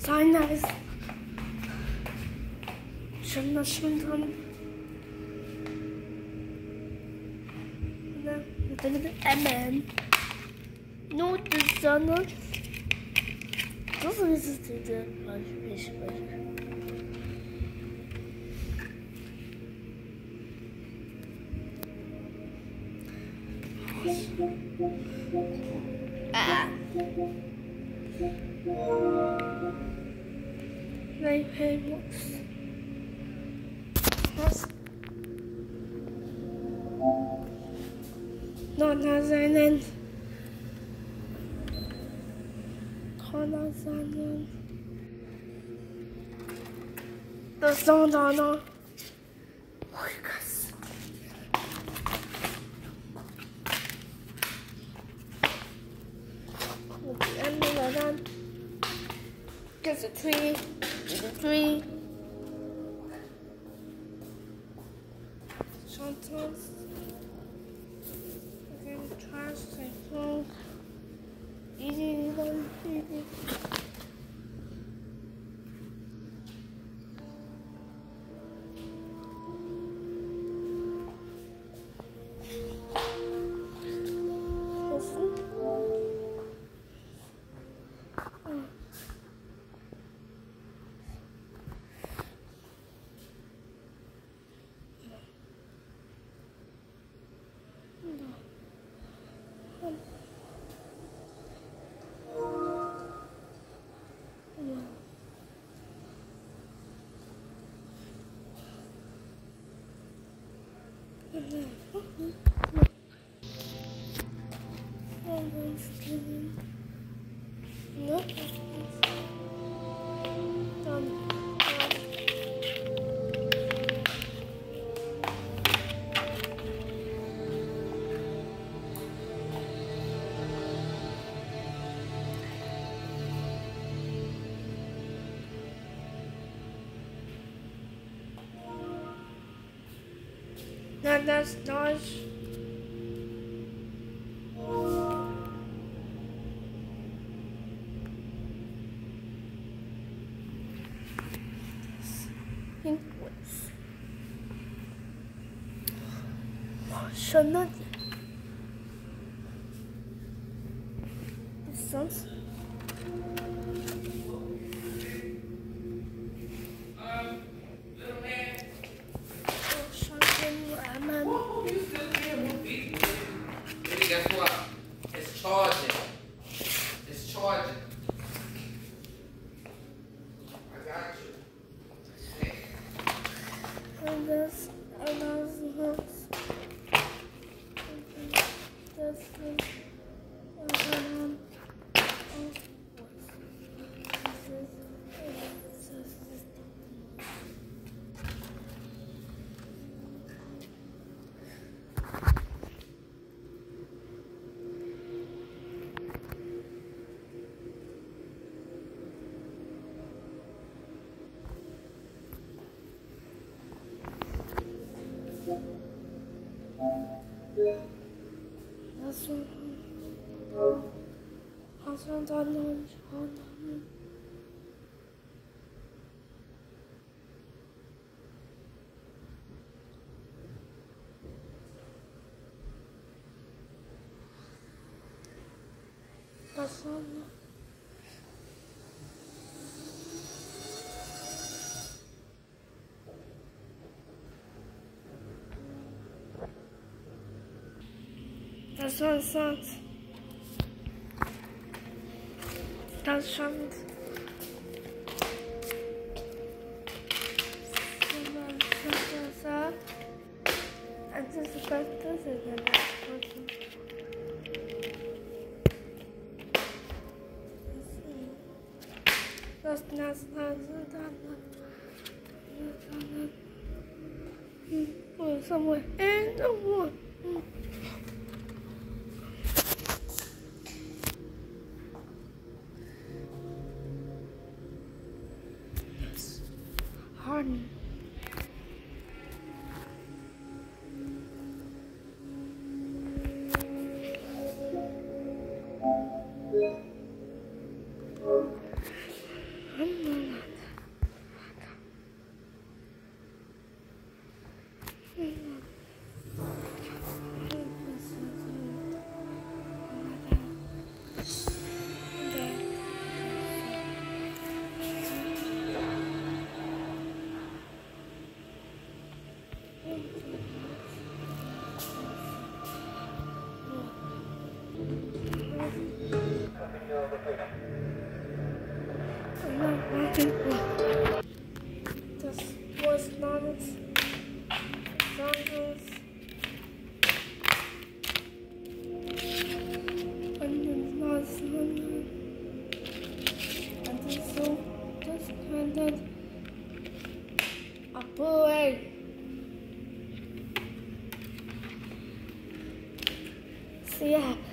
Sein nice. Schön dran. Und dann mit MM. Nur die Sonne. Das ist diese Beispiel. Nein, Helmux. Was? Noch seinen. Connor seinen. Das Sondana. Oh, krass. And then there's a tree. Sometimes we're going to try to say long. Easy. Now that's nice. Schon nicht. Was sonst? Guess what? It's charging. It's charging. I got you. And this. Hast du dann noch nicht was soll das soll sonst? Das schon. Somewhere in the wood. Harden. This was nice. Genres. And it's nice. And this so just handed a boy. See what happens.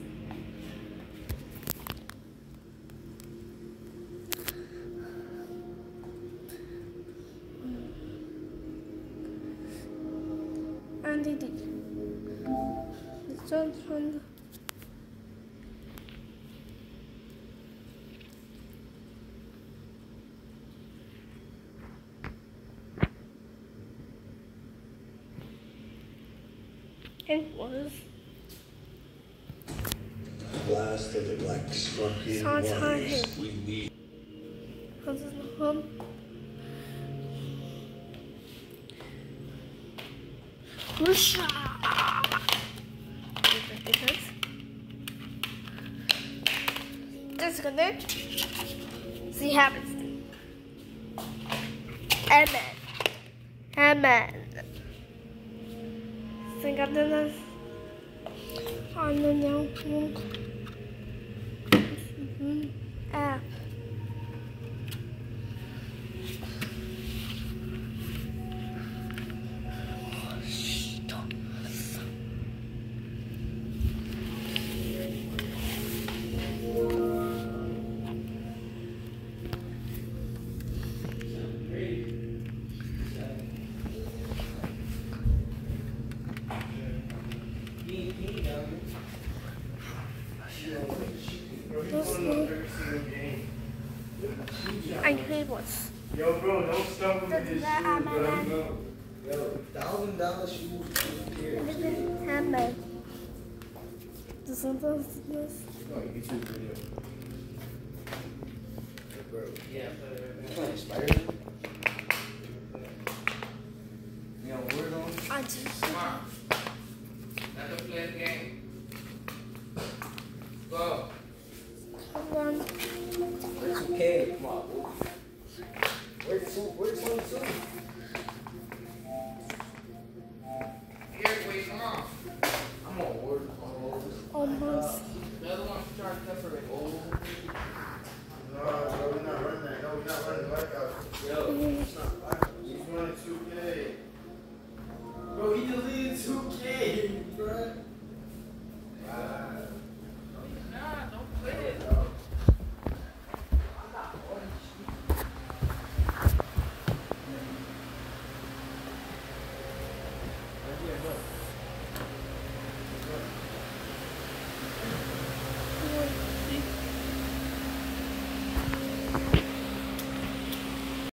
And it did. The children. It was. Blast of the black scorpion Sounds warriors. hard. We need This is the home. Whoosha! Disconnect. See what happens. Amen. Amen. Think I did this. I don't know. App. I hate what's. Yo, bro, don't stuff him in his shoes, bro. Yo, $1,000 shoes. Handmade. This one does this. No, YouTube video. Bro, Yeah, put it right playing Spider-Man? You know, word on? I just. there. Come on. Let them play the game. Go. Hold on. Where's 2K? Come on, boy. Where's 22? Here, wait, come on. I'm on word. Almost. The other one's trying to separate. Oh. No, bro, we're not running that. No, we're not running blackout. Yo, it's not black. He's running 2K. Bro, he deleted 2K.